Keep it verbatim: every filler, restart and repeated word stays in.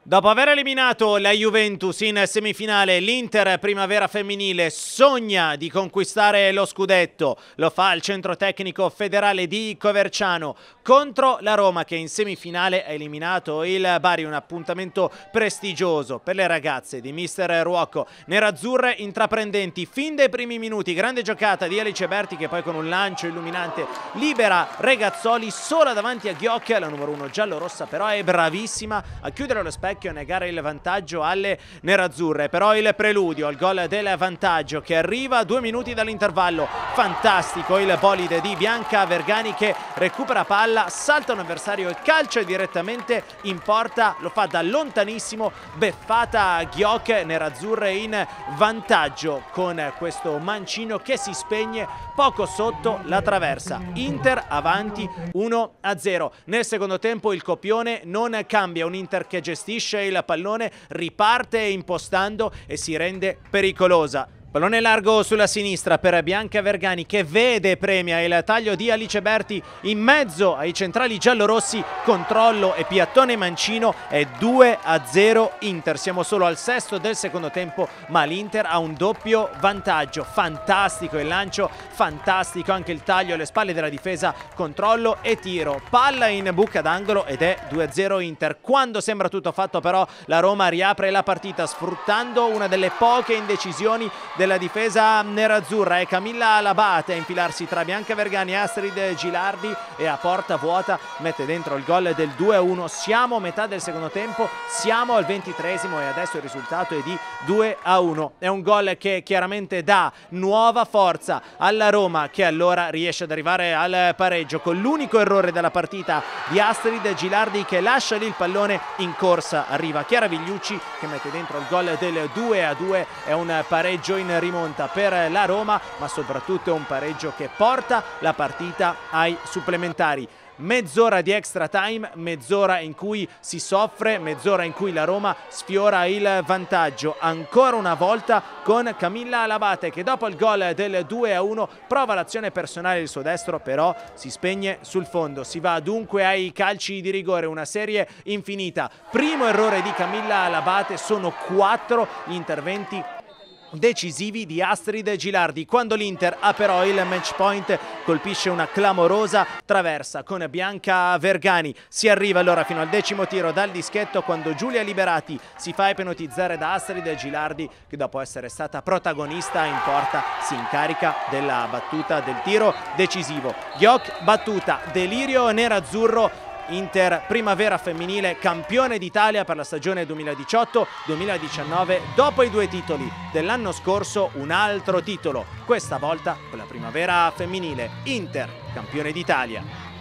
Dopo aver eliminato la Juventus in semifinale, l'Inter Primavera Femminile sogna di conquistare lo scudetto. Lo fa il centro tecnico federale di Coverciano contro la Roma, che in semifinale ha eliminato il Bari. Un appuntamento prestigioso per le ragazze di mister Ruocco. Nerazzurre intraprendenti fin dai primi minuti. Grande giocata di Alice Berti, che poi con un lancio illuminante libera Regazzoli sola davanti a Ghiocchi. La numero uno giallorossa però è bravissima a chiudere lo specchio e negare il vantaggio alle nerazzurre. Però il preludio al gol del vantaggio, che arriva a due minuti dall'intervallo. Fantastico il bolide di Bianca Vergani, che recupera palla, salta un avversario e calcia direttamente in porta. Lo fa da lontanissimo, beffata Ghiocchi. Nerazzurre in vantaggio con questo mancino che si spegne poco sotto la traversa. Inter avanti uno a zero. Nel secondo tempo il copione non cambia, un Inter che gestisce il pallone, riparte impostando e si rende pericolosa. Pallone largo sulla sinistra per Bianca Vergani, che vede e premia il taglio di Alice Berti in mezzo ai centrali giallorossi. Controllo e piattone mancino, è due a zero Inter. Siamo solo al sesto del secondo tempo, ma l'Inter ha un doppio vantaggio. Fantastico il lancio, fantastico anche il taglio alle spalle della difesa, controllo e tiro. Palla in buca d'angolo ed è due a zero Inter. Quando sembra tutto fatto però la Roma riapre la partita sfruttando una delle poche indecisioni della difesa nerazzurra. È Camilla Labate a infilarsi tra Bianca Vergani e Astrid Gilardi e a porta vuota mette dentro il gol del due a uno. Siamo a metà del secondo tempo, siamo al ventitreesimo e adesso il risultato è di due a uno. È un gol che chiaramente dà nuova forza alla Roma, che allora riesce ad arrivare al pareggio con l'unico errore della partita di Astrid Gilardi, che lascia lì il pallone in corsa. Arriva Chiara Vigliucci che mette dentro il gol del due a due. È un pareggio in rimonta per la Roma, ma soprattutto è un pareggio che porta la partita ai supplementari. Mezz'ora di extra time, mezz'ora in cui si soffre, mezz'ora in cui la Roma sfiora il vantaggio ancora una volta con Camilla Labate, che dopo il gol del due a uno prova l'azione personale del suo destro, però si spegne sul fondo. Si va dunque ai calci di rigore, una serie infinita. Primo errore di Camilla Labate, sono quattro gli interventi decisivi di Astrid Gilardi. Quando l'Inter ha però il match point, colpisce una clamorosa traversa con Bianca Vergani. Si arriva allora fino al decimo tiro dal dischetto, quando Giulia Liberati si fa ipnotizzare da Astrid Gilardi, che dopo essere stata protagonista in porta si incarica della battuta del tiro decisivo. Ghiocchi, battuta, delirio nerazzurro. Inter Primavera Femminile campione d'Italia per la stagione duemiladiciotto duemiladiciannove. Dopo i due titoli dell'anno scorso, un altro titolo, questa volta con la Primavera Femminile. Inter campione d'Italia.